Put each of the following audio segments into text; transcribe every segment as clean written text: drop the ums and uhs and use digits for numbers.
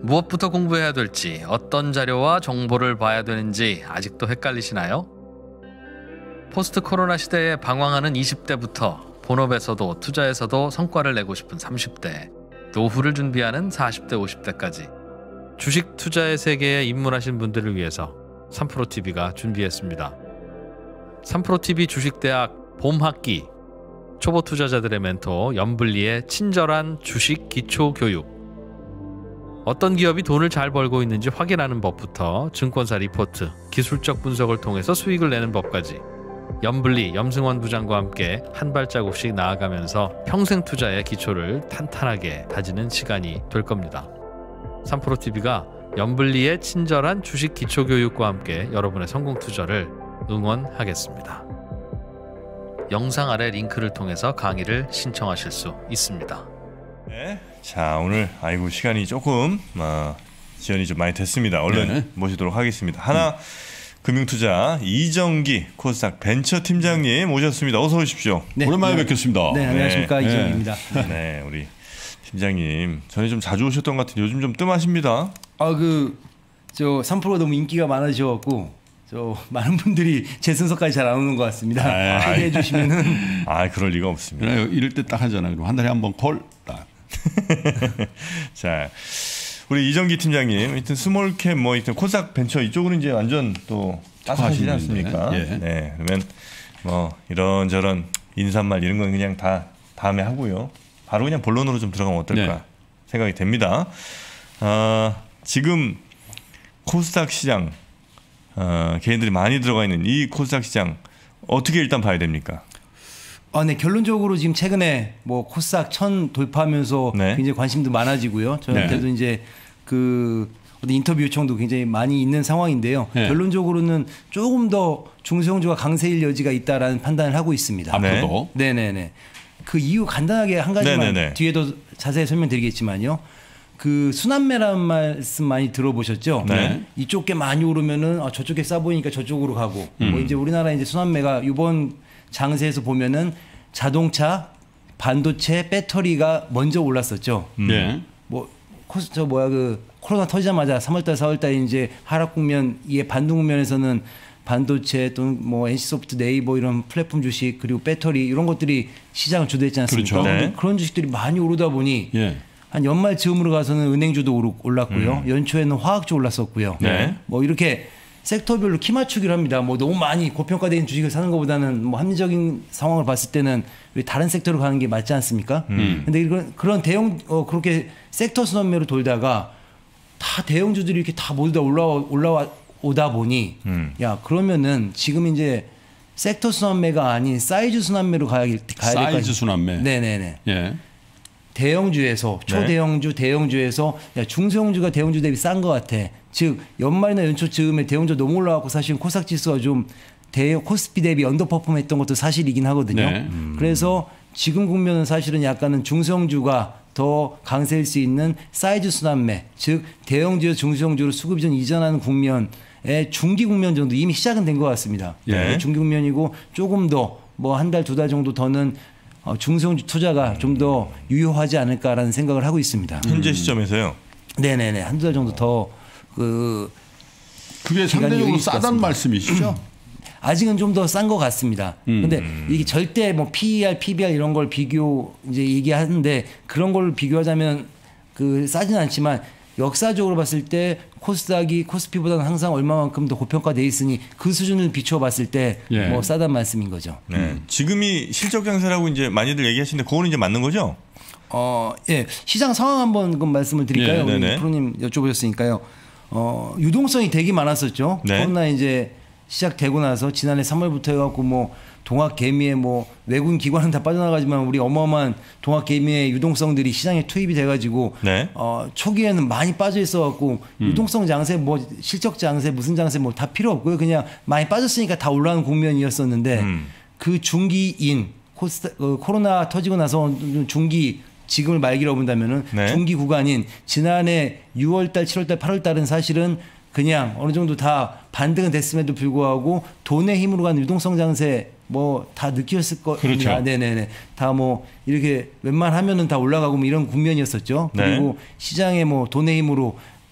무엇부터 공부해야 될지, 어떤 자료와 정보를 봐야 되는지 아직도 헷갈리시나요? 포스트 코로나 시대에 방황하는 20대부터 본업에서도 투자에서도 성과를 내고 싶은 30대, 노후를 준비하는 40대, 50대까지 주식 투자의 세계에 입문하신 분들을 위해서 3프로TV가 준비했습니다. 3프로TV 주식대학 봄학기, 초보 투자자들의 멘토 연블리의 친절한 주식 기초 교육, 어떤 기업이 돈을 잘 벌고 있는지 확인하는 법부터 증권사 리포트, 기술적 분석을 통해서 수익을 내는 법까지 연블리, 염승원 부장과 함께 한 발자국씩 나아가면서 평생 투자의 기초를 탄탄하게 다지는 시간이 될 겁니다. 3프로TV가 연블리의 친절한 주식 기초 교육과 함께 여러분의 성공 투자를 응원하겠습니다. 영상 아래 링크를 통해서 강의를 신청하실 수 있습니다. 네. 자, 오늘 아이고 시간이 조금 지연이 좀 많이 됐습니다. 얼른 모시도록 하겠습니다. 하나 금융투자 이정기 코스닥 벤처 팀장님 오셨습니다. 어서 오십시오. 네, 오랜만에 뵙겠습니다. 네, 안녕하십니까. 이정기입니다. 네, 우리 팀장님 전에 좀 자주 오셨던 것 같은데 요즘 좀 뜸하십니다. 저 3프로가 너무 인기가 많으셔갖고 저 많은 분들이 제 순서까지 잘 안 오는 것 같습니다. 소개해 주시면은. 그럴 리가 없습니다. 그래요. 이럴 때 딱 하잖아요. 그럼 한 달에 한 번 콜 딱. 자, 우리 이정기 팀장님, 하여튼 스몰캡 하여튼 코스닥 벤처 이쪽으로 이제 완전 또 하시지 않습니까? 예. 네, 그러면 이런저런 인사말 이런 건 그냥 다 다음에 하고요. 바로 그냥 본론으로 좀 들어가면 어떨까 생각이 됩니다. 지금 코스닥 시장 개인들이 많이 들어가 있는 이 코스닥 시장 어떻게 일단 봐야 됩니까? 네, 결론적으로 지금 최근에 뭐 코스닥 1000 돌파하면서 굉장히 관심도 많아지고요. 저한테도 이제 어떤 인터뷰 요청도 굉장히 많이 있는 상황인데요. 결론적으로는 조금 더 중소형주가 강세일 여지가 있다라는 판단을 하고 있습니다. 앞으로도? 네네네. 그 이유 간단하게 한 가지만 뒤에도 자세히 설명드리겠지만요. 그 순환매라는 말씀 많이 들어보셨죠? 이쪽 게 많이 오르면은 저쪽에 싸 보이니까 저쪽으로 가고 뭐 이제 우리나라 이제 순환매가 이번 장세에서 보면은 자동차, 반도체, 배터리가 먼저 올랐었죠. 뭐 코로나 터지자마자 3월달, 4월달 이제 하락 국면, 이게 반등 국면에서는 반도체 또는 뭐 NC소프트, 네이버 이런 플랫폼 주식 그리고 배터리 이런 것들이 시장을 주도했지 않습니까? 그렇죠. 그런 주식들이 많이 오르다 보니 한 연말 즈음으로 가서는 은행주도 올랐고요. 연초에는 화학주 올랐었고요. 뭐 이렇게 섹터별로 키 맞추기를 합니다. 뭐 너무 많이 고평가된 주식을 사는 것보다는 뭐 합리적인 상황을 봤을 때는 다른 섹터로 가는 게 맞지 않습니까? 근데 그런 대형 그렇게 섹터 순환매로 돌다가 다 대형주들이 이렇게 다 모두 다 올라오다 보니 야 그러면은 지금 이제 섹터 순환매가 아닌 사이즈 순환매로 가야 될 거 아니에요. 사이즈 순환매. 네네네. 대형주에서 초대형주, 대형주에서 야 중소형주가 대형주 대비 싼 것 같아. 즉 연말이나 연초 즈음에 대형주 너무 올라가고 사실 코스닥 지수가 좀 코스피 대비 언더퍼폼했던 것도 사실이긴 하거든요. 그래서 지금 국면은 사실은 약간은 중소형주가 더 강세일 수 있는 사이즈 순환매, 즉 대형주에서 중소형주로 수급 이전하는 국면의 중기 국면 정도 이미 시작은 된 것 같습니다. 중기 국면이고 조금 더 뭐 한 달, 두 달 정도 더는 중소형주 투자가 좀 더 유효하지 않을까라는 생각을 하고 있습니다. 현재 시점에서요? 네네네. 한두 달 정도 더 그게 상대적으로 싸다는 말씀이시죠? 아직은 좀 더 싼 것 같습니다. 근데 이게 절대 뭐 PER, PBR 이런 걸 이제 얘기하는데 그런 걸 비교하자면 싸진 않지만 역사적으로 봤을 때 코스닥이 코스피보다는 항상 얼마만큼 더 고평가돼 있으니 그 수준을 비춰봤을 때 뭐 싸단 말씀인 거죠. 지금이 실적 장세라고 이제 많이들 얘기하시는데 그거는 이제 맞는 거죠? 시장 상황 한번 말씀을 드릴까요? 우리 프로님 여쭤보셨으니까요. 유동성이 되게 많았었죠. 코로나 이제 시작되고 나서 지난해 3월부터 해갖고 뭐 동학개미의 뭐 외국인 기관은 다 빠져나가지만 우리 어마어마한 동학개미의 유동성들이 시장에 투입이 돼가지고 초기에는 많이 빠져 있어갖고 유동성 장세 뭐 실적 장세 무슨 장세 뭐 다 필요 없고요. 그냥 많이 빠졌으니까 다 올라가는 국면이었었는데 그 중기인 코로나 터지고 나서 중기 지금을 말기로 본다면은 중기 구간인 지난해 6월달, 7월달, 8월달은 사실은 그냥 어느 정도 다 반등은 됐음에도 불구하고 돈의 힘으로 가는 유동성 장세 뭐 다 느꼈을 겁니다. 네네네. 다 뭐 이렇게 웬만하면은 다 올라가고 뭐 이런 국면이었었죠. 그리고 시장에 뭐 돈의 힘으로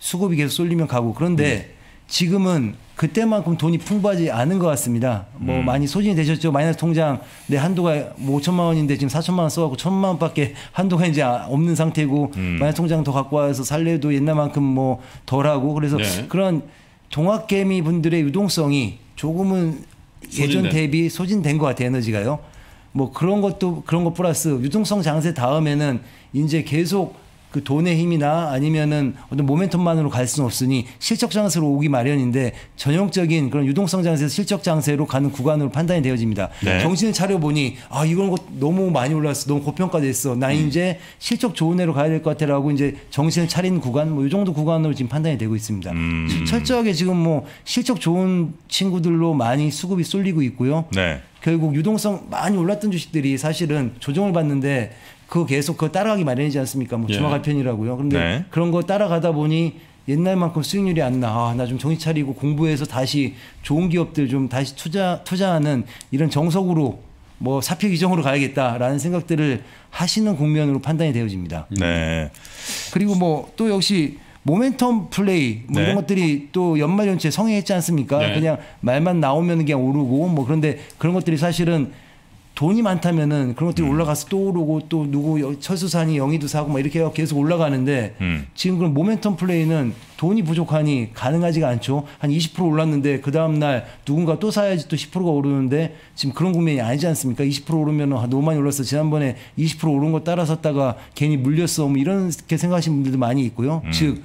수급이 계속 쏠리면 가고 그런데 지금은 그때만큼 돈이 풍부하지 않은 것 같습니다. 뭐 많이 소진이 되셨죠. 마이너스 통장 내 한도가 뭐 5천만 원인데 지금 4천만 원 써갖고 1,000만 원밖에 한도가 이제 없는 상태고 마이너스 통장 더 갖고 와서 살래도 옛날만큼 뭐 덜하고 그래서 네. 그런 동학개미 분들의 유동성이 조금은 예전 대비 소진된 것 같아요. 에너지가요. 뭐 그런 것 플러스 유동성 장세 다음에는 이제 계속 그 돈의 힘이나 아니면은 어떤 모멘텀만으로 갈 수는 없으니 실적 장세로 오기 마련인데 전형적인 그런 유동성 장세에서 실적 장세로 가는 구간으로 판단이 되어집니다. 네. 정신을 차려보니 아 이런 거 너무 많이 올랐어, 너무 고평가됐어. 나 이제 실적 좋은 애로 가야 될 것 같아라고 이제 정신을 차린 구간, 뭐 이 정도 구간으로 지금 판단이 되고 있습니다. 철저하게 지금 뭐 실적 좋은 친구들로 많이 수급이 쏠리고 있고요. 네. 결국 유동성 많이 올랐던 주식들이 사실은 조정을 받는데 그거 계속 그거 따라가기 마련이지 않습니까? 뭐 주마갈 편이라고요. 그런데 네. 그런 거 따라가다 보니 옛날만큼 수익률이 안 나. 아, 나 좀 정신 차리고 공부해서 다시 좋은 기업들 좀 다시 투자하는 이런 정석으로 뭐 사표 규정으로 가야겠다라는 생각들을 하시는 국면으로 판단이 되어집니다. 네. 그리고 뭐 또 역시 모멘텀 플레이 뭐 네. 이런 것들이 또 연말 연초에 성행했지 않습니까? 네. 그냥 말만 나오면 그냥 오르고 뭐 그런데 그런 것들이 사실은 돈이 많다면은 그런 것들이 올라가서 또 오르고 또 누구 철수산이 영희도 사고 막 이렇게 해서 계속 올라가는데 지금 그런 모멘텀 플레이는 돈이 부족하니 가능하지가 않죠. 한 20% 올랐는데 그 다음 날 누군가 또 사야지 또 10%가 오르는데 지금 그런 국면이 아니지 않습니까? 20% 오르면 아, 너무 많이 올랐어. 지난번에 20% 오른 거 따라 샀다가 괜히 물렸어. 뭐 이렇게 생각하시는 분들도 많이 있고요. 즉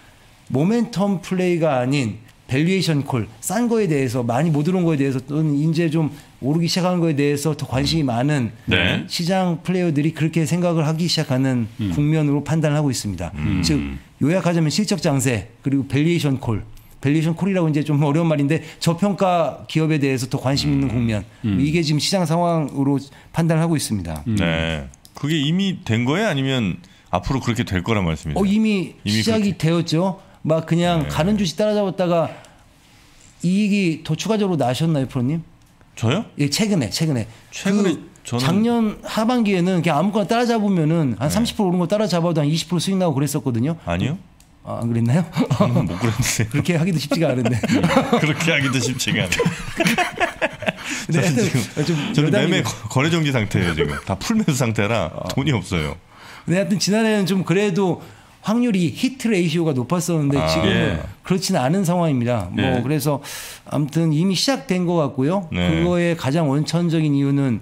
모멘텀 플레이가 아닌 밸류에이션 콜, 싼 거에 대해서 많이 못 오른 거에 대해서 또는 이제 좀 오르기 시작한 거에 대해서 더 관심이 많은 네. 시장 플레이어들이 그렇게 생각을 하기 시작하는 국면으로 판단을 하고 있습니다. 즉 요약하자면 실적 장세 그리고 밸류에이션 콜. 밸류에이션 콜이라고 이제 좀 어려운 말인데 저평가 기업에 대해서 더 관심 있는 국면. 이게 지금 시장 상황으로 판단을 하고 있습니다. 네. 그게 이미 된 거예요? 아니면 앞으로 그렇게 될 거란 말씀이세요? 이미 시작이 그렇게. 되었죠. 막 그냥 네. 가는 주식 따라잡았다가 이익이 더 추가적으로 나셨나요, 프로님? 저요? 예, 최근에 최근에 그 저는- 작년 하반기에는 그냥 아무거나 따라잡으면 한 30% 오른 거 따라잡아도 한 20% 수익 나고 그랬었거든요. 아니요. 아, 안 그랬나요? 저는 못 그랬는데. 그렇게 하기도 쉽지가 않은데. 그렇게 하기도 쉽지가 않아요. 근데 저는 하여튼 지금 좀 저는 여담이고. 매매 거래 정지 상태예요 지금. 다 풀매수 상태라 돈이 없어요. 근데 하여튼 지난해는 좀 그래도 확률이 히트 레이시오가 높았었는데 지금은 예. 그렇지는 않은 상황입니다. 뭐 네. 그래서 아무튼 이미 시작된 것 같고요. 네. 그거의 가장 원천적인 이유는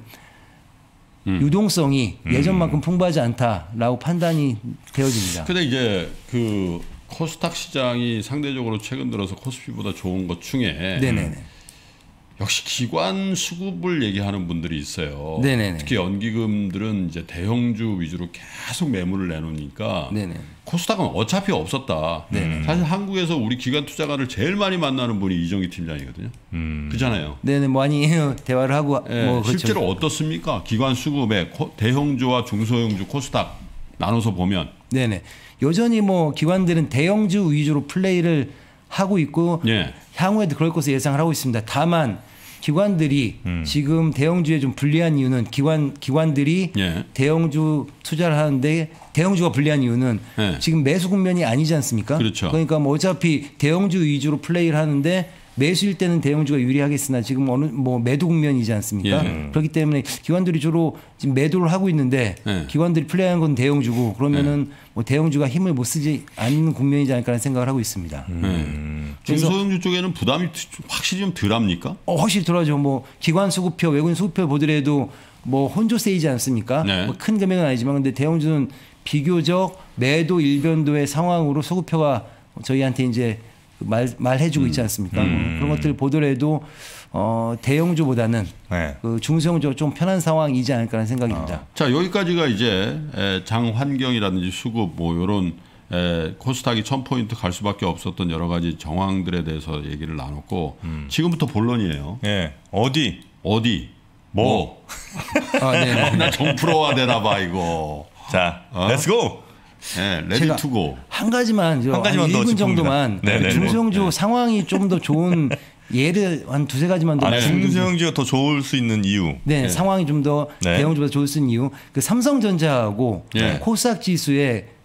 유동성이 예전만큼 풍부하지 않다라고 판단이 되어집니다. 근데 이제 그 코스닥 시장이 상대적으로 최근 들어서 코스피보다 좋은 것 중에 네네네. 역시 기관 수급을 얘기하는 분들이 있어요. 네네네. 특히 연기금들은 이제 대형주 위주로 계속 매물을 내놓으니까 네네. 코스닥은 어차피 없었다. 사실 한국에서 우리 기관 투자가를 제일 많이 만나는 분이 이정희 팀장이거든요. 그렇잖아요. 네네 많이 대화를 하고 예, 뭐 그렇죠. 실제로 어떻습니까? 기관 수급에 대형주와 중소형주 코스닥 나눠서 보면 네네. 여전히 뭐 기관들은 대형주 위주로 플레이를 하고 있고 예. 향후에도 그럴 것을 예상을 하고 있습니다. 다만 기관들이 지금 대형주에 좀 불리한 이유는 기관들이 예. 대형주 투자를 하는데 대형주가 불리한 이유는 예. 지금 매수 국면이 아니지 않습니까? 그렇죠. 그러니까 뭐 어차피 대형주 위주로 플레이를 하는데 매수일 때는 대형주가 유리하겠으나 지금 어느 뭐 매도 국면이지 않습니까? 예. 그렇기 때문에 기관들이 주로 지금 매도를 하고 있는데 예. 기관들이 플레이하는 건 대형주고 그러면은 뭐 대형주가 힘을 못 쓰지 않는 국면이지 않을까라는 생각을 하고 있습니다. 중소형주 쪽에는 부담이 확실히 좀 덜합니까? 확실히 들어가죠. 뭐 기관 수급표, 외국인 수급표 보더라도 뭐 혼조세이지 않습니까? 네. 뭐 큰 금액은 아니지만 근데 대형주는 비교적 매도 일변도의 상황으로 수급표가 저희한테 이제 말해주고 있지 않습니까? 그런 것들 보더라도 대형주보다는 네. 그 중소형주가 좀 편한 상황이지 않을까라는 생각이 듭니다. 자 여기까지가 이제 장 환경이라든지 수급 뭐 이런 코스닥이 1000포인트 갈 수밖에 없었던 여러 가지 정황들에 대해서 얘기를 나눴고 지금부터 본론이에요. 예. 어디? 뭐? 아, 네. 나 정프로화 되나 봐 이거. 자, 렛츠고. 예, 레디 제가 투고. 한 가지만 한 가지만 더 1분 짚어봅니다. 정도만 네네. 중소형주 상황이 좀 더 좋은 예를 한 두세 가지만 더 중소형주가 더 좋을 수 있는 이유. 네, 상황이 좀 더 네. 대형주보다 좋을 수 있는 이유. 그 삼성전자하고 네. 코스닥 지수의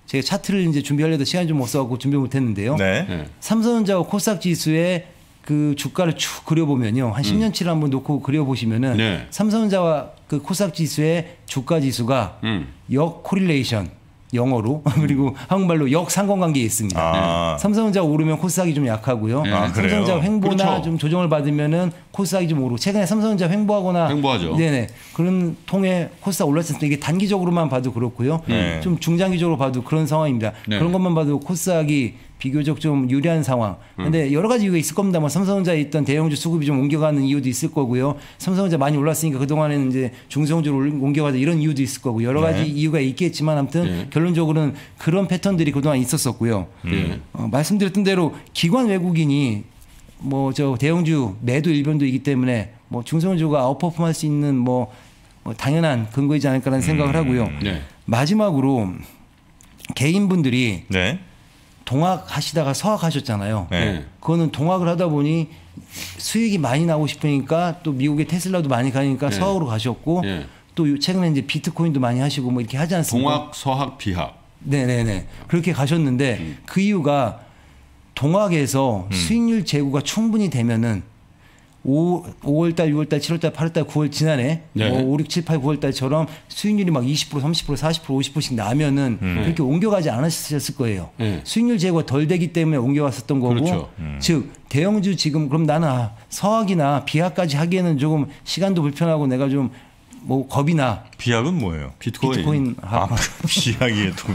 제가 차트를 이제 준비하려다 시간이 좀 없어갖고 준비 못했는데요. 네. 삼성전자와 코스닥 지수의 그 주가를 쭉 그려보면요, 한 10년치를 한번 놓고 그려보시면은 네. 삼성전자와 그 코스닥 지수의 주가 지수가 역 코릴레이션 영어로 그리고 한국말로 역상관관계에 있습니다. 아. 삼성전자 오르면 코스닥이 좀 약하고요. 아, 그래요? 삼성전자 횡보나 그렇죠. 좀 조정을 받으면은 코스닥이 좀 오르고 최근에 삼성전자 횡보하거나 횡보하죠. 네네 그런 통해 코스닥 올랐을 때 이게 단기적으로만 봐도 그렇고요. 네. 좀 중장기적으로 봐도 그런 상황입니다. 네. 그런 것만 봐도 코스닥이 비교적 좀 유리한 상황. 근데 여러 가지 이유가 있을 겁니다. 뭐 삼성전자에 있던 대형주 수급이 좀 옮겨가는 이유도 있을 거고요. 삼성전자 많이 올랐으니까 그동안에는 이제 중소형주로 옮겨가자 이런 이유도 있을 거고 여러 가지 네. 이유가 있겠지만 아무튼 네. 결론적으로는 그런 패턴들이 그동안 있었었고요. 네. 말씀드렸던 대로 기관 외국인이 뭐 저 대형주 매도 일변도이기 때문에 뭐 중소형주가 아웃퍼폼할 수 있는 뭐 당연한 근거이지 않을까라는 생각을 하고요. 네. 마지막으로 개인분들이 네. 동학 하시다가 서학 하셨잖아요. 네. 그거는 동학을 하다 보니 수익이 많이 나고 싶으니까 또 미국의 테슬라도 많이 가니까 네. 서학으로 가셨고 네. 또 최근에 이제 비트코인도 많이 하시고 뭐 이렇게 하지 않습니까? 동학, 서학, 비학. 네네네. 그렇게 가셨는데 그 이유가 동학에서 수익률 제고가 충분히 되면은 5월달, 6월달, 7월달, 8월달, 9월 지난해 네. 뭐 5, 6, 7, 8, 9월달처럼 수익률이 막 20%, 30%, 40%, 50%씩 나면은 그렇게 옮겨가지 않으셨을 거예요. 네. 수익률 제고가 덜 되기 때문에 옮겨갔었던 거고, 그렇죠. 즉 대형주 지금 그럼 나는 서학이나 비학까지 하기에는 조금 시간도 불편하고 내가 좀 뭐 겁이 나. 비약은 뭐예요? 비트코인 아, 비약이에 또.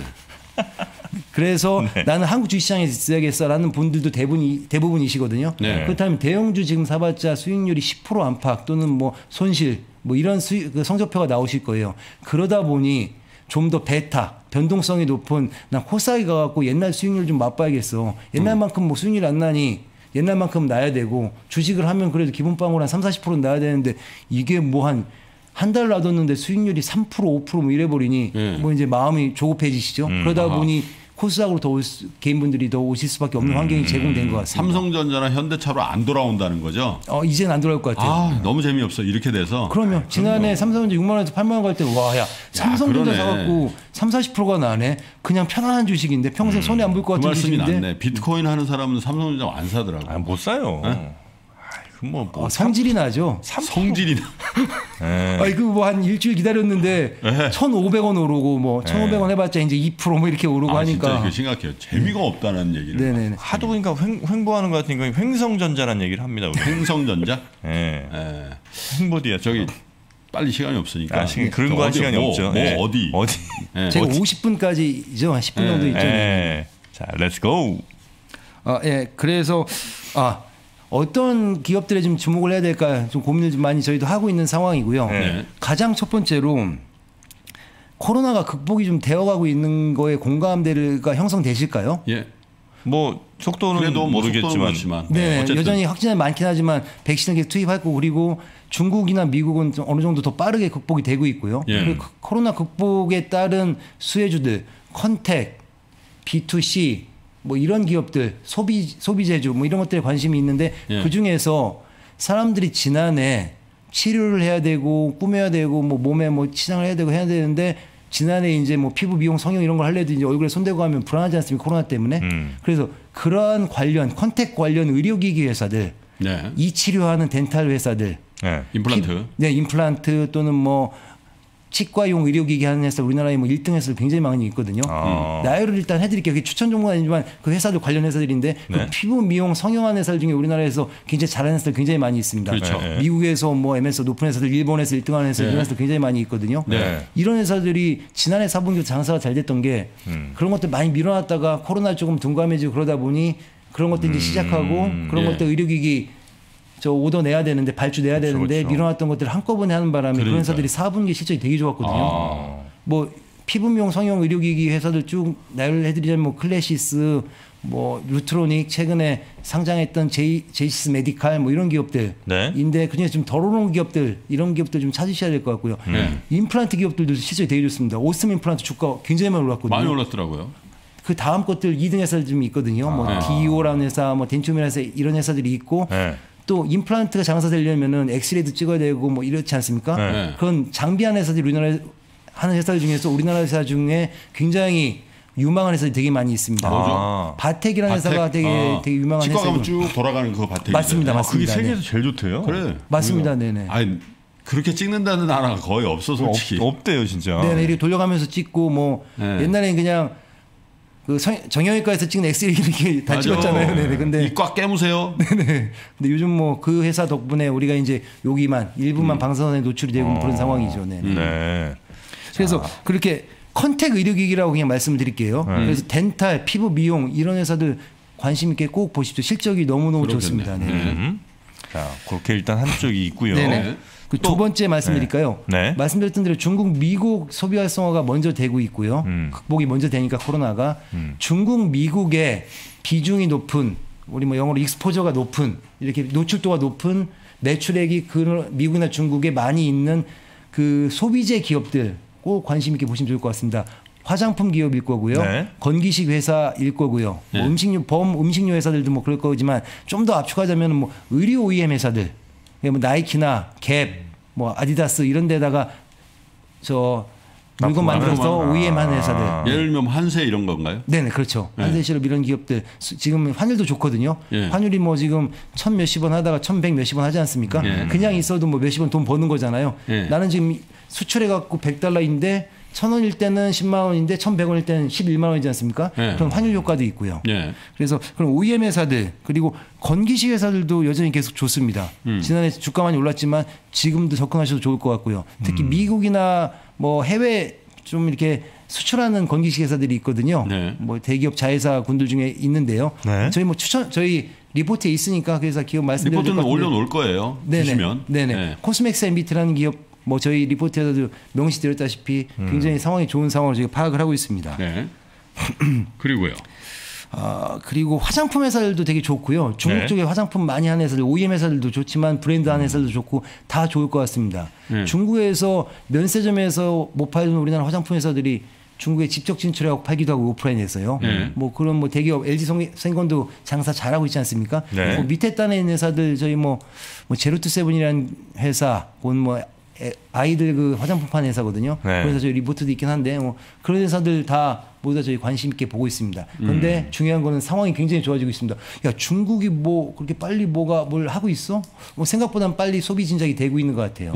그래서 네. 나는 한국 주식시장에 있어야겠어라는 분들도 대부분이시거든요. 네. 그렇다면 대형주 지금 사봤자 수익률이 10% 안팎 또는 뭐 손실 뭐 이런 그 성적표가 나오실 거예요. 그러다 보니 좀 더 베타 변동성이 높은 난 코스닥에 가갖고 옛날 수익률 좀 맛봐야겠어. 옛날만큼 뭐 수익률 안 나니 옛날만큼 나야 되고 주식을 하면 그래도 기본빵으로 한 3, 40%는 나야 되는데 이게 뭐 한 달 놔뒀는데 수익률이 3%, 5% 뭐 이래버리니 뭐 이제 마음이 조급해지시죠. 그러다 아하. 보니 코스닥으로 더 개인분들이 더 오실 수밖에 없는 환경이 제공된 것 같습니다. 삼성전자나 현대차로 안 돌아온다는 거죠. 이제는 안 돌아올 것 같아요. 아, 너무 재미없어. 이렇게 돼서. 그러면 지난해 삼성전자 6만 원에서 8만 원 갈 때 와, 야 삼성전자 그러네. 사갖고 3, 40%가 나네. 그냥 편안한 주식인데 평생 손에 안 볼 것 그 같은 말씀이 주식인데. 낫네. 비트코인 하는 사람은 삼성전자 안 사더라고. 아, 못 사요. 뭐 성질이 나죠. 성질이 네. 아니 그뭐 한 일주일 기다렸는데 1,500원 오르고 뭐 1,500원 해봤자 이제 2%뭐 이렇게 오르고 아, 진짜 하니까. 이게 심각해요. 재미가 없다는 얘기를. 네네네. 하도 그러니까 횡보하는 것 같으니까 횡성전자라는 얘기를 합니다. 우리. 횡성전자? 네. 예. 횡보디아 저기 빨리 시간이 없으니까. 아, 그런 거 할 어디, 시간이 뭐, 없죠. 뭐 네. 어디? 예. 제가 50분까지죠. 한 10분 정도 있죠. 네. 자, 렛츠 고. 예. 그래서 어떤 기업들에 좀 주목을 해야 될까 좀 고민을 좀 많이 저희도 하고 있는 상황이고요. 네. 가장 첫 번째로 코로나가 극복이 좀 되어가고 있는 거에 공감대가 형성되실까요? 예. 뭐 속도는 그래도 뭐 모르겠지만 속도는 그렇지만. 네, 어쨌든. 여전히 확진자 많긴 하지만 백신을 계속 투입하고 그리고 중국이나 미국은 좀 어느 정도 더 빠르게 극복이 되고 있고요. 예. 그리고 코로나 극복에 따른 수혜주들, 컨택, B2C 뭐 이런 기업들, 소비재주 뭐 이런 것들에 관심이 있는데 예. 그 중에서 사람들이 지난해 치료를 해야 되고 꾸며야 되고 뭐 몸에 뭐 치장을 해야 되고 해야 되는데 지난해 이제 뭐 피부 미용 성형 이런 걸 하려도 이제 얼굴에 손대고 하면 불안하지 않습니까? 코로나 때문에. 그래서 그러한 관련 컨택 관련 의료기기 회사들, 네. 이 치료하는 덴탈 회사들, 네. 임플란트. 네, 임플란트 또는 뭐 치과용 의료기기 하는 회사 우리나라에 뭐 1등 회사들 굉장히 많이 있거든요. 나열을 일단 해드릴게요. 그게 추천 종목은 아니지만 그 회사들 관련 회사들인데 네. 그 피부 미용 성형하는 회사들 중에 우리나라에서 굉장히 잘하는 회사들 굉장히 많이 있습니다. 그렇죠. 네. 미국에서 뭐 MS 높은 회사들, 일본에서 1등하는 회사들 이런 회사들 굉장히 많이 있거든요. 네. 이런 회사들이 지난해 4분기 장사가 잘 됐던 게 그런 것들 많이 밀어놨다가 코로나 조금 둔감해지고 그러다 보니 그런 것들 이제 시작하고 그런 예. 것들 의료기기 저 오더 내야 되는데 발주 내야 되는데 그렇죠. 밀어놨던 것들을 한꺼번에 하는 바람에 그런 회사들이 4분기 실적이 되게 좋았거든요. 뭐 피부 미용 성형 의료기기 회사들 쭉 나열을 해드리자면 뭐 클래시스, 뭐 루트로닉 최근에 상장했던 제이시스 메디칼 뭐 이런 기업들인데 네. 그중에 좀 덜 오른 기업들 이런 기업들 좀 찾으셔야 될 것 같고요. 임플란트 기업들도 실적이 되게 좋습니다. 오스մ 임플란트 주가 굉장히 많이 올랐거든요. 많이 올랐더라고요. 그 다음 것들 2등 회사들 좀 있거든요. 뭐 디오라는 회사, 뭐 덴튜미라는 회사 이런 회사들이 있고 네. 또 임플란트가 장사되려면은 엑스레이도 찍어야 되고 뭐 이렇지 않습니까? 네. 그건 장비하는 회사들이 우리나라에 하는 회사들 중에서 우리나라 회사 중에 굉장히 유망한 회사들이 되게 많이 있습니다. 뭐죠? 바텍이라는 회사가 되게 유망한 회사고. 치과 가면 쭉 돌아가는 그 바텍. 맞습니다, 그게 맞습니다. 세계에서 제일 좋대요. 그래. 맞습니다, 네네. 아니 그렇게 찍는다는 나라가 거의 없어 솔직히. 없대요 진짜. 네네, 이렇게 돌려가면서 찍고 뭐 옛날에는 그냥 그 정형외과에서 찍는 엑스레이 이렇게 다 찍었잖아요. 네네. 근데 이 꽉 깨무세요. 네네. 근데 요즘 뭐 그 회사 덕분에 우리가 이제 여기만 일부만 방사선에 노출이 되고 그런 상황이죠. 네. 네. 그래서 그렇게 컨택 의료기기라고 그냥 말씀드릴게요. 그래서 덴탈, 피부 미용 이런 회사들 관심 있게 꼭 보십시오. 실적이 너무너무 그러겠네. 좋습니다. 네. 자, 그렇게 일단 한쪽이 있고요. 네네. 그 두 번째 말씀드릴까요? 네. 말씀드렸던 대로 중국, 미국 소비 활성화가 먼저 되고 있고요. 극복이 먼저 되니까 코로나가 중국, 미국의 비중이 높은 우리 뭐 영어로 익스포저가 높은 이렇게 노출도가 높은 매출액이 그 미국이나 중국에 많이 있는 그 소비재 기업들 꼭 관심 있게 보시면 좋을 것 같습니다. 화장품 기업일 거고요. 네. 건기식 회사일 거고요. 뭐 음식료 회사들도 뭐 그럴 거지만 좀 더 압축하자면 뭐 의류 OEM 회사들, 뭐 나이키나 갭, 뭐 아디다스 이런 데다가 저 물건 만들어서 OEM 하는 회사들. 예를 들면 한세 이런 건가요? 네네, 그렇죠. 한세시럽 이런 기업들 지금 환율도 좋거든요. 환율이 뭐 지금 1,000 몇십 원 하다가 1,100 몇십 원 하지 않습니까? 그냥 있어도 뭐 몇십 원 돈 버는 거잖아요. 나는 지금 수출해 갖고 $100인데 1,000원일 때는 10만 원인데 1,100원일 때는 11만 원이지 않습니까? 그런 환율 효과도 있고요. 그래서 그런 OEM 회사들 그리고 건기식 회사들도 여전히 계속 좋습니다. 지난해 주가 많이 올랐지만 지금도 접근하셔도 좋을 것 같고요. 특히 미국이나 뭐 해외 좀 이렇게 수출하는 건기식 회사들이 있거든요. 뭐 대기업 자회사 군들 중에 있는데요. 저희 뭐 저희 리포트에 있으니까 그 회사 기업 말씀드릴 것 같은데. 리포트는 올려놓을 거예요. 보시면. 네네. 코스맥스 MBT라는 기업 뭐 저희 리포트에서도 명시드렸다시피 굉장히 상황이 좋은 상황을 저희가 파악을 하고 있습니다. 네. 그리고요. 그리고 화장품 회사들도 되게 좋고요. 중국 쪽에 화장품 많이 하는 회사들, OEM 회사들도 좋지만 브랜드 하는 회사들도 좋고 다 좋을 것 같습니다. 중국에서 면세점에서 못 팔는 우리나라 화장품 회사들이 중국에 직접 진출하고 팔기도 하고 오프라인에서요. 뭐 그런 뭐 대기업 LG생건도 장사 잘하고 있지 않습니까? 뭐 밑에 단에 있는 회사들 저희 뭐 제로투세븐이라는 회사, 뭐 아이들 그 화장품 파는 회사거든요. 그래서 저희 리포트도 있긴 한데 뭐 그런 회사들 다 모두 다 저희 관심 있게 보고 있습니다. 그런데 중요한 거는 상황이 굉장히 좋아지고 있습니다. 야, 중국이 뭐 그렇게 빨리 뭘 하고 있어? 뭐 생각보다는 빨리 소비 진작이 되고 있는 것 같아요.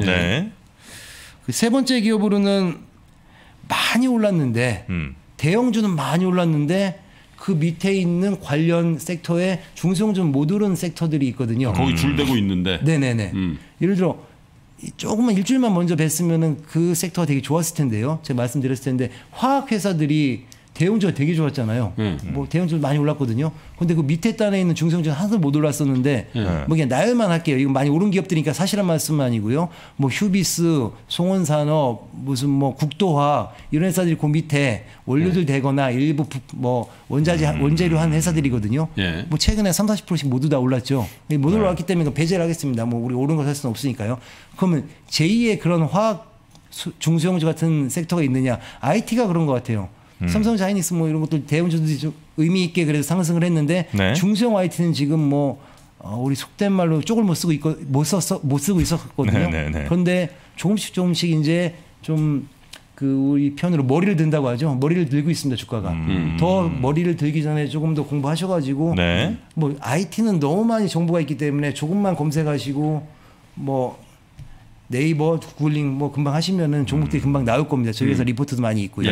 그 세 번째 기업으로는 많이 올랐는데 대형주는 많이 올랐는데 그 밑에 있는 관련 섹터에 중소형주는 못 오른 섹터들이 있거든요. 거기 줄대고 있는데. 네네네. 예를 들어 조금만 일주일만 먼저 뵀으면은 그 섹터가 되게 좋았을 텐데요. 제가 말씀드렸을 텐데 화학 회사들이 대형주가 되게 좋았잖아요. 뭐 대형주 많이 올랐거든요. 근데 그 밑에 단에 있는 중소형주는 하나도 못 올랐었는데 뭐 그냥 나열만 할게요. 이거 많이 오른 기업들이니까 사실한 말씀은 아니고요. 뭐 휴비스, 송원산업, 무슨 뭐 국도화학 이런 회사들이 그 밑에 원료들 되거나 일부 뭐 원재료 한 회사들이거든요. 뭐 최근에 30-40%씩 모두 다 올랐죠. 못 올랐기 때문에 배제를 하겠습니다. 뭐 우리 오른 거 살 수는 없으니까요. 그러면 제2의 그런 화학 중소형주 같은 섹터가 있느냐? IT가 그런 것 같아요. 삼성, 자이닉스 뭐 이런 것들 대형주들이 좀 의미 있게 그래서 상승을 했는데 중소형 IT는 지금 뭐 우리 속된 말로 쪽을 못 쓰고 있었거든요. 그런데 조금씩 이제 좀 그 우리 편으로 머리를 든다고 하죠. 머리를 들고 있습니다, 주가가. 더 머리를 들기 전에 조금 더 공부하셔가지고 뭐 IT는 너무 많이 정보가 있기 때문에 조금만 검색하시고 뭐 네이버, 구글링 뭐 금방 하시면은 종목들이 금방 나올 겁니다. 저희 회사 리포트도 많이 있고요.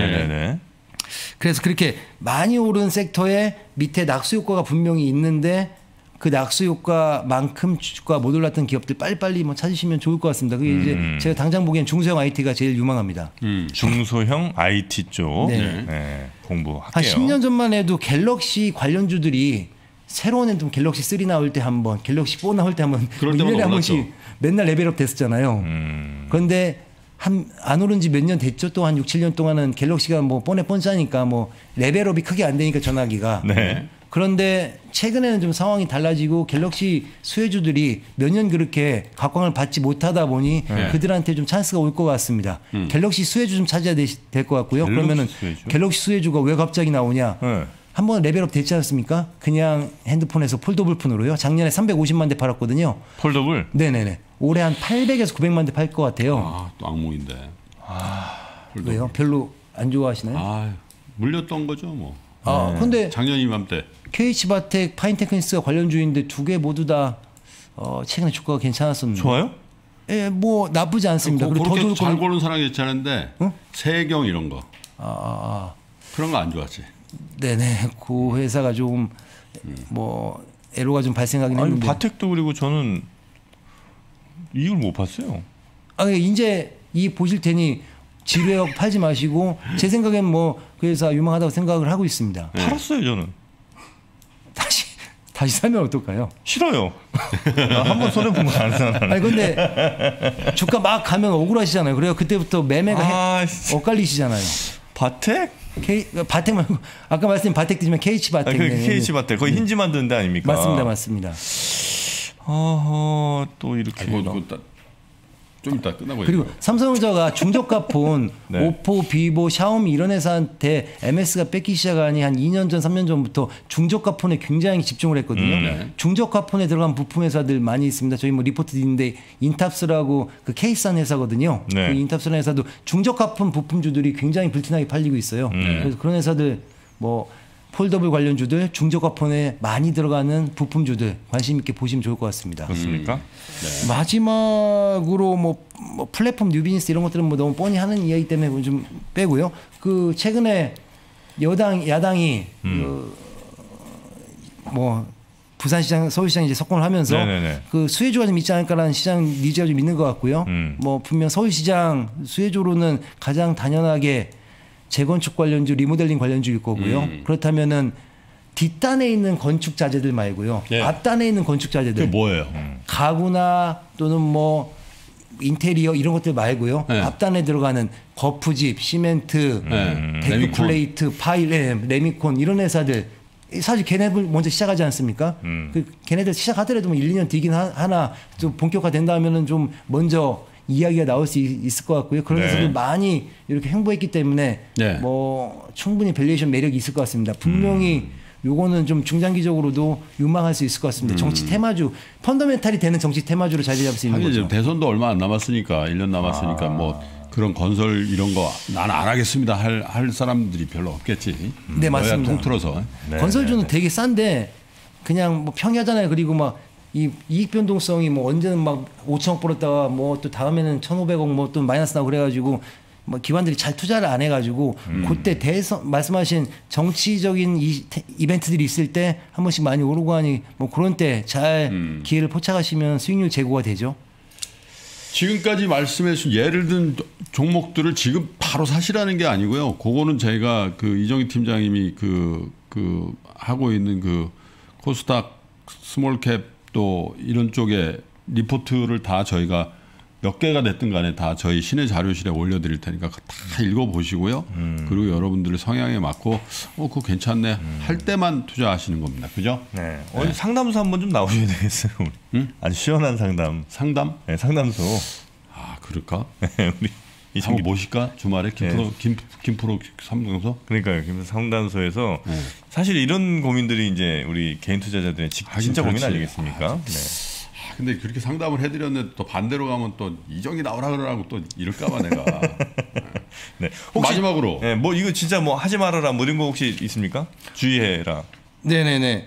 그래서 그렇게 많이 오른 섹터에 밑에 낙수 효과가 분명히 있는데 그 낙수 효과만큼 주가 못 올랐던 기업들 빨리빨리 뭐 찾으시면 좋을 것 같습니다. 그게 이제 제가 당장 보기엔 중소형 IT가 제일 유망합니다. 중소형 IT 쪽 공부할게요. 한 10년 전만 해도 갤럭시 관련주들이 새로운 핸드폰 갤럭시 3 나올 때 한 번, 갤럭시 4 나올 때 한 번, 1년에 한 번씩 맨날 레벨업 됐었잖아요. 그런데 안 오른 지 몇 년 됐죠. 또 한 6, 7년 동안은 갤럭시가 뭐 뻔짜니까 뭐 레벨업이 크게 안 되니까 전화기가. 그런데 최근에는 좀 상황이 달라지고 갤럭시 수혜주들이 몇 년 그렇게 각광을 받지 못하다 보니 그들한테 좀 찬스가 올 것 같습니다. 갤럭시 수혜주 좀 찾아야 될 것 같고요. 그러면은 갤럭시 수혜주가 왜 갑자기 나오냐? 한번 레벨업 됐지 않습니까? 그냥 핸드폰에서 폴더블 폰으로요. 작년에 350만 대 팔았거든요. 폴더블? 네네네. 올해 한 800에서 900만 대 팔 것 같아요. 또 악몽인데. 왜요? 별로 안 좋아하시나요? 물렸던 거죠, 뭐. 근데 작년 이맘때 KH바텍, 파인테크니스가 관련주인데 두 개 모두 다 최근에 주가가 괜찮았었는데. 좋아요? 예, 뭐 나쁘지 않습니다. 그리고 더 좋을 잘 고른 사람이 괜찮은데 세경 이런 거 그런 거 안 좋았지. 네네, 그 회사가 좀 뭐 애로가 좀 발생하긴 아니, 했는데. 바텍도 그리고 저는 이익을 못 봤어요. 이제 이 보실 테니 지루해갖고 팔지 마시고 제 생각엔 뭐 그 회사 유망하다고 생각을 하고 있습니다. 팔았어요 저는. 다시 사면 어떨까요? 싫어요. 한번 손해 본 거 아니잖아. 아니 근데 주가 막 가면 억울하시잖아요. 그래요 그때부터 매매가 엇갈리시잖아요. 바텍? 바텍 말고 아까 말씀드린 바텍 뒤지면 KH 바텍. KH 바텍 거의 힌지 만드는 데 아닙니까? 맞습니다. 또 이렇게. 좀 이따 끝나고. 그리고 삼성전자가 중저가폰 네. 오포, 비보, 샤오미 이런 회사한테 MS가 뺏기 시작하니 한 2년 전, 3년 전부터 중저가폰에 굉장히 집중을 했거든요. 네. 중저가폰에 들어간 부품 회사들 많이 있습니다. 저희 뭐 리포트 있는데 인탑스라고 그 케이스한 회사거든요. 네. 그 인탑스라는 회사도 중저가폰 부품주들이 굉장히 불티나게 팔리고 있어요. 그래서 그런 회사들 뭐 폴더블 관련주들, 중저가폰에 많이 들어가는 부품주들 관심 있게 보시면 좋을 것 같습니다. 그렇습니까? 네. 마지막으로 뭐 플랫폼 뉴비즈니스 이런 것들은 뭐 너무 뻔히 하는 이야기 때문에 좀 빼고요. 그 최근에 야당이 뭐 부산시장, 서울시장 이제 석권을 하면서 네네네. 그 수혜주가 좀 있지 않을까라는 시장 니즈가 좀 있는 것 같고요. 뭐 분명 서울시장 수혜주로는 가장 단연하게 재건축 관련주, 리모델링 관련주일 거고요. 그렇다면은 뒷단에 있는 건축 자재들 말고요. 네. 앞단에 있는 건축 자재들. 그게 뭐예요? 가구나 또는 뭐 인테리어 이런 것들 말고요. 네. 앞단에 들어가는 거푸집, 시멘트, 데크 레미콘. 플레이트, 파일, 레미콘 이런 회사들 사실 걔네들 먼저 시작하지 않습니까? 그 걔네들 시작하더라도 뭐 1, 2년 뒤긴 하나 좀 본격화 된다면은 좀 먼저 이야기가 나올 수 있을 것 같고요. 그런 네. 회사들 많이 이렇게 행보했기 때문에 네. 뭐 충분히 밸류에이션 매력이 있을 것 같습니다. 분명히 요거는 좀 중장기적으로도 유망할 수 있을 것 같습니다. 정치 테마주, 펀더멘탈이 되는 정치 테마주로 자리 잡을 수 있는 하긴 거죠. 이제 대선도 얼마 안 남았으니까 1년 남았으니까 뭐 그런 건설 이런 거 난 안 하겠습니다 할 사람들이 별로 없겠지. 네, 맞습니다. 여야 통틀어서. 네. 건설주는 되게 싼데 그냥 뭐 평이하잖아요. 그리고 막 이 이익 변동성이 뭐 언제는 막 5천억 벌었다가 뭐 또 다음에는 1,500억 뭐 또 마이너스 나고 그래가지고 뭐 기관들이 잘 투자를 안 해가지고 그때 대선 말씀하신 정치적인 이벤트들이 있을 때 한 번씩 많이 오르고 하니 뭐 그런 때 잘 기회를 포착하시면 수익률 제고가 되죠. 지금까지 말씀해 주신 예를 든 종목들을 지금 바로 사시라는 게 아니고요. 그거는 제가 그 이정희 팀장님이 그 하고 있는 그 코스닥 스몰캡 또 이런 쪽에 리포트를 다 저희가 몇 개가 됐든 간에 다 저희 신의 자료실에 올려드릴 테니까 다 읽어보시고요. 그리고 여러분들의 성향에 맞고 그거 괜찮네 할 때만 투자하시는 겁니다. 그죠? 네. 상담소 한번 좀 나오셔야 되겠어요. 아주 시원한 상담. 상담? 네, 상담소. 아 그럴까? 우리 한번 모실까? 주말에 김프로 상담소? 그러니까요. 상담소에서 사실 이런 고민들이 이제 우리 개인 투자자들의 진짜 고민 아니겠습니까? 네. 근데 그렇게 상담을 해드렸는데 또 반대로 가면 또 이정이 나오라 그러라고 또 이럴까봐 내가. 네. 혹시 마지막으로. 네, 뭐 이거 진짜 뭐 하지 말아라 뭐 이런 거 혹시 있습니까? 주의해라. 네네네.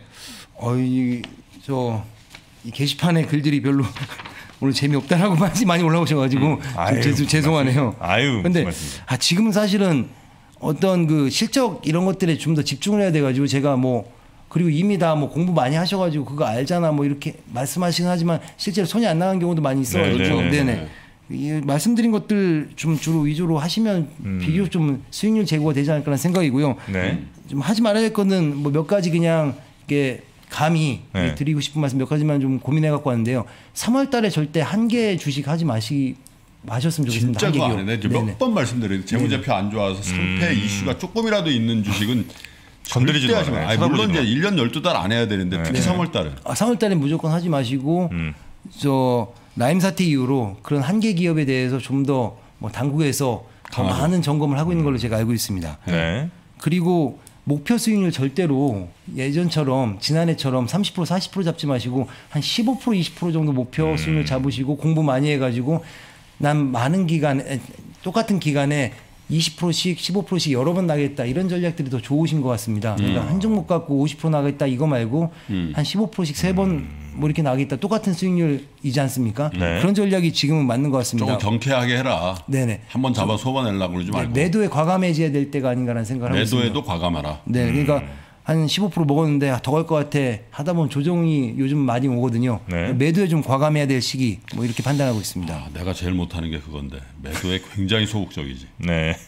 이 게시판에 글들이 별로 오늘 재미없다라고 많이 올라오셔가지고 좀 죄송하네요. 근데 지금은 사실은 어떤 그 실적 이런 것들에 좀 더 집중을 해야 돼가지고 제가 뭐 그리고 이미 다 뭐 공부 많이 하셔가지고 그거 알잖아 뭐 이렇게 말씀하시긴 하지만 실제로 손이 안 나간 경우도 많이 있어가지고 네네. 이 말씀드린 것들 좀 주로 위주로 하시면 비교적 좀 수익률 제고가 되지 않을까라는 생각이고요. 네. 좀 하지 말아야 될 거는 뭐 몇 가지 그냥 이게 감히 드리고 싶은 말씀 몇 가지만 좀 고민해 갖고 왔는데요. 3월달에 절대 한 개 주식 하지 마셨으면 좋겠습니다. 진짜 그거 안 해. 몇 번 말씀드려요. 재무제표 안 좋아서 상패 이슈가 조금이라도 있는 주식은 건드리지 마세요. 물론 이제 1년 12달 안 해야 되는데 특히 3월달은. 3월달에 무조건 하지 마시고 저 라임 사태 이후로 그런 한계 기업에 대해서 좀 더 뭐 당국에서 더 많은 점검을 하고 있는 걸로 제가 알고 있습니다. 네. 그리고 목표 수익률 절대로 예전처럼 지난해처럼 30% 40% 잡지 마시고 한 15% 20% 정도 목표 수익률 잡으시고 공부 많이 해가지고 난 많은 기간에 똑같은 기간에 20%씩 15%씩 여러 번 나겠다 이런 전략들이 더 좋으신 것 같습니다. 그러니까 한 종목 갖고 50% 나겠다 이거 말고 한 15%씩 3번 뭐 이렇게 나겠다 똑같은 수익률이지 않습니까? 네. 그런 전략이 지금은 맞는 것 같습니다. 조금 경쾌하게 해라. 네네. 한번 잡아 쏟아내려고 그러지 말고. 매도에 과감해져야 될 때가 아닌가라는 생각을 하고 있습니다. 매도에도 과감하라. 네, 그러니까 한 15% 먹었는데 더 갈 것 같아 하다 보면 조정이 요즘 많이 오거든요. 네. 매도에 좀 과감해야 될 시기 뭐 이렇게 판단하고 있습니다. 아, 내가 제일 못하는 게 그건데 매도에 굉장히 소극적이지. 네.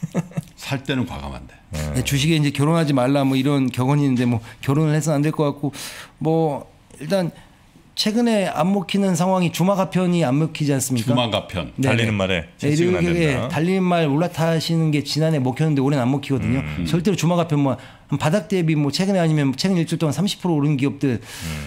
살 때는 과감한데. 네, 주식에 이제 결혼하지 말라 뭐 이런 격언이 있는데 뭐 결혼을 해서는 안 될 것 같고 뭐 일단 최근에 안 먹히는 상황이 주마가편이 안 먹히지 않습니까? 주마가편. 네, 달리는 네. 말에 네, 채찍은 안 이렇게 된다. 달리는 말 올라타시는 게 지난해 먹혔는데 올해는 안 먹히거든요. 절대로 주마가편 뭐 한 바닥 대비 뭐 최근에 아니면 최근 일주일 동안 30% 오른 기업들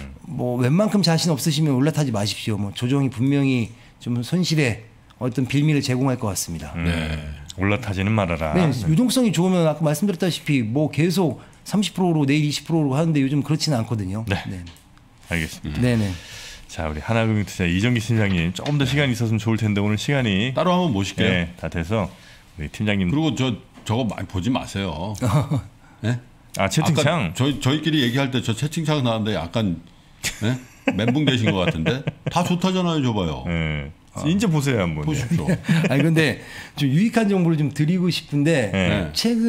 뭐 웬만큼 자신 없으시면 올라타지 마십시오. 뭐 조정이 분명히 좀 손실에 어떤 빌미를 제공할 것 같습니다. 네. 올라타지는 말아라. 네, 유동성이 좋으면 아까 말씀드렸다시피 뭐 계속 30%로 내일 20%로 하는데 요즘 그렇지는 않거든요. 네. 네. 알겠습니다. 네네. 자, 우리 하나금융투자 이정기 팀장님 조금 더 시간이 있었으면 좋을 텐데 오늘 시간이 따로 한번 모실게요. 네, 다 돼서 우리 팀장님. 그리고 저거 많이 보지 마세요. 네? 아, 채팅창. 아까 저희끼리 얘기할 때 저 채팅창 나왔는데 약간 네? 멘붕 되신 것 같은데 다 좋다잖아요, 줘봐요. 네. 이제 보세요 한번. 보십시오. 아니 근데 좀 유익한 정보를 좀 드리고 싶은데 네.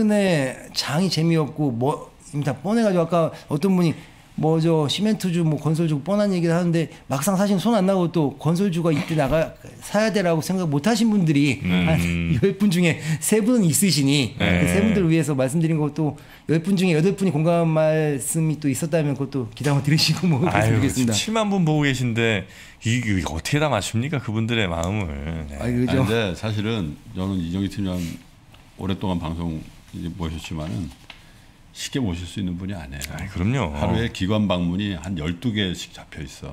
최근에 장이 재미없고 뭐 다 뻔해가지고 아까 어떤 분이 뭐 저 시멘트주 뭐 건설주 뻔한 얘기를 하는데 막상 사실 손 안 나고 또 건설주가 이때 나가 사야 되라고 생각 못 하신 분들이 한 10분 중에 3분은 있으시니 그 3분들을 위해서 말씀드린 것도 10분 중에 8분이 공감 말씀이 또 있었다면 그것도 기다려 들으시고 뭐 아유, 그렇습니다. 7만 분 보고 계신데 이거 어떻게 다 맞춥니까 그분들의 마음을. 네. 아니 그죠. 근데 사실은 저는 이정기 팀장 오랫동안 방송 이제 모셨지만은 쉽게 모실 수 있는 분이 아니에요. 아이, 그럼요. 하루에 기관 방문이 한 12개씩 잡혀 있어.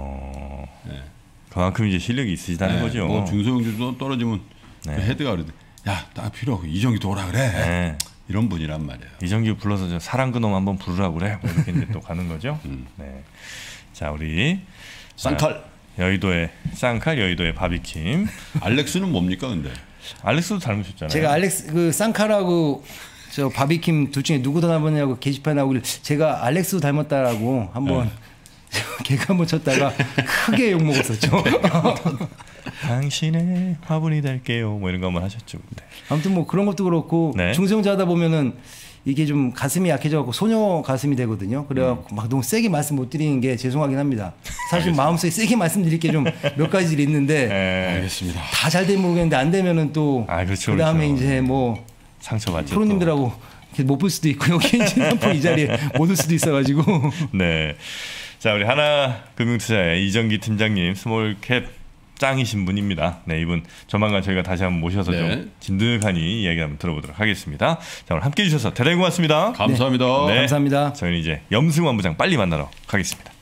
네. 그만큼 이제 실력이 있으시다는 거죠. 뭐 중소형주도 떨어지면 그 헤드가 그러대. 야, 나 필요 없고 이정기도 오라 그래. 네. 이런 분이란 말이에요. 이정기 불러서 저 사랑 그놈 한번 부르라고 그래. 뭐 이렇게 이제 또 가는 거죠. 네. 자, 우리 쌍칼. 여의도의 쌍칼, 여의도의 바비킴. 알렉스는 뭡니까 근데? 알렉스도 닮으셨잖아요. 제가 알렉스 그 쌍칼하고 저 바비킴 둘 중에 누구 닮았냐고 게시판에 나오길 제가 알렉스도 닮았다라고 한번 개그 한번 쳤다가 크게 욕 먹었었죠. 당신의 화분이 될게요. 뭐 이런 거 한번 하셨죠. 근데. 아무튼 뭐 그런 것도 그렇고 네. 중성자 하다 보면은 이게 좀 가슴이 약해져갖고 소녀 가슴이 되거든요. 그래갖고 막 너무 세게 말씀 못 드리는 게 죄송하긴 합니다. 사실 마음속에 세게 말씀드릴 게 좀 몇 가지들이 있는데 네. 알겠습니다. 다 잘 되면 모르겠는데 안 되면은 또 그렇죠, 그다음에 그렇죠. 이제 뭐 상처받죠. 프로님들하고 이렇게 못 볼 수도 있고 여기 이 자리에 못 올 수도 있어가지고. 네. 자, 우리 하나금융투자의 이정기 팀장님 스몰캡 짱이신 분입니다. 네, 이분 조만간 저희가 다시 한번 모셔서 좀 진득하니 이야기 한번 들어보도록 하겠습니다. 자, 오늘 함께해 주셔서 대단히 고맙습니다. 감사합니다. 네. 감사합니다. 저희는 이제 염승환 부장 빨리 만나러 가겠습니다.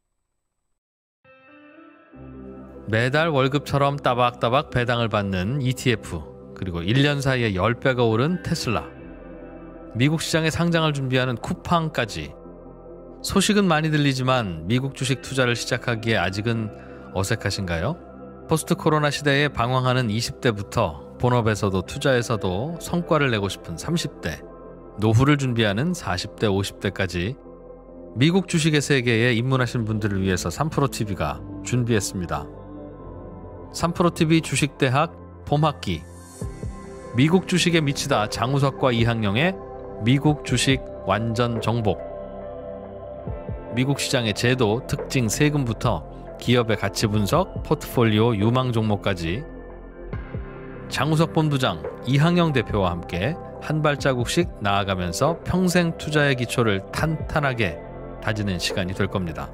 매달 월급처럼 따박따박 배당을 받는 ETF, 그리고 1년 사이에 10배가 오른 테슬라, 미국 시장에 상장을 준비하는 쿠팡까지. 소식은 많이 들리지만 미국 주식 투자를 시작하기에 아직은 어색하신가요? 포스트 코로나 시대에 방황하는 20대부터 본업에서도 투자에서도 성과를 내고 싶은 30대, 노후를 준비하는 40대, 50대까지 미국 주식의 세계에 입문하신 분들을 위해서 3프로TV가 준비했습니다. 3프로TV 주식대학 봄학기, 미국 주식에 미치다 장우석과 이항영의 미국 주식 완전 정복, 미국 시장의 제도, 특징, 세금부터 기업의 가치 분석, 포트폴리오, 유망 종목까지 장우석 본부장, 이항영 대표와 함께 한 발자국씩 나아가면서 평생 투자의 기초를 탄탄하게 다지는 시간이 될 겁니다.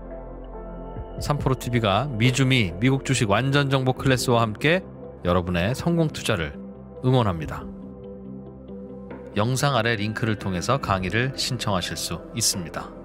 3프로TV가 미주미 미국 주식 완전 정복 클래스와 함께 여러분의 성공 투자를 응원합니다. 영상 아래 링크를 통해서 강의를 신청하실 수 있습니다.